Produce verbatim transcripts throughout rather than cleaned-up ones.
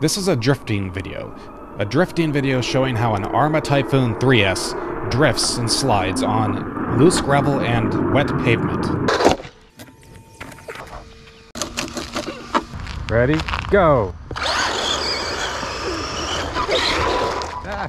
This is a drifting video. A drifting video showing how an Arrma Typhon three S drifts and slides on loose gravel and wet pavement. Ready? Go! Ah.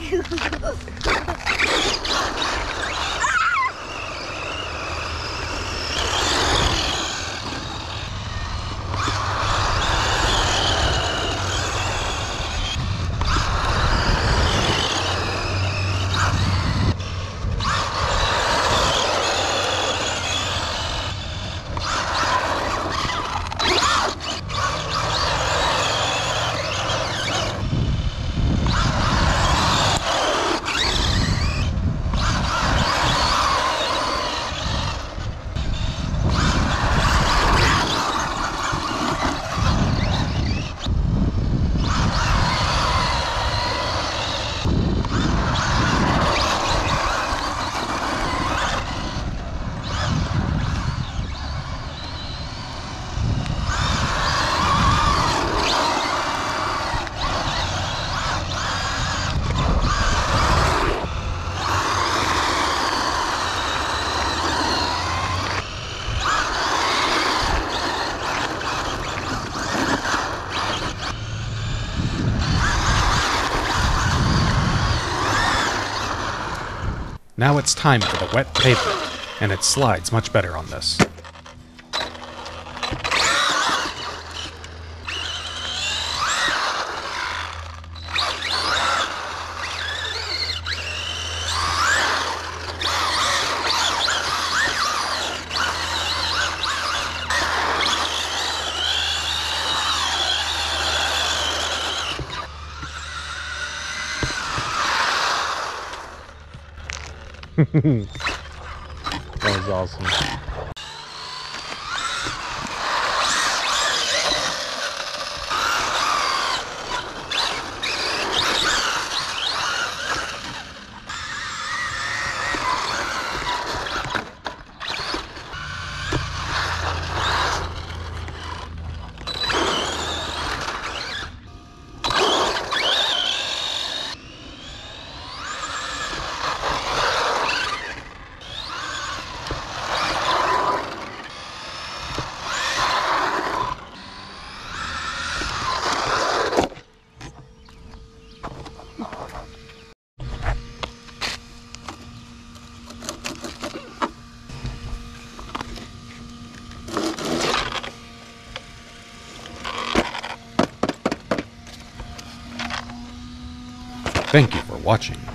Now it's time for the wet pavement, and it slides much better on this. That was awesome. Thank you for watching.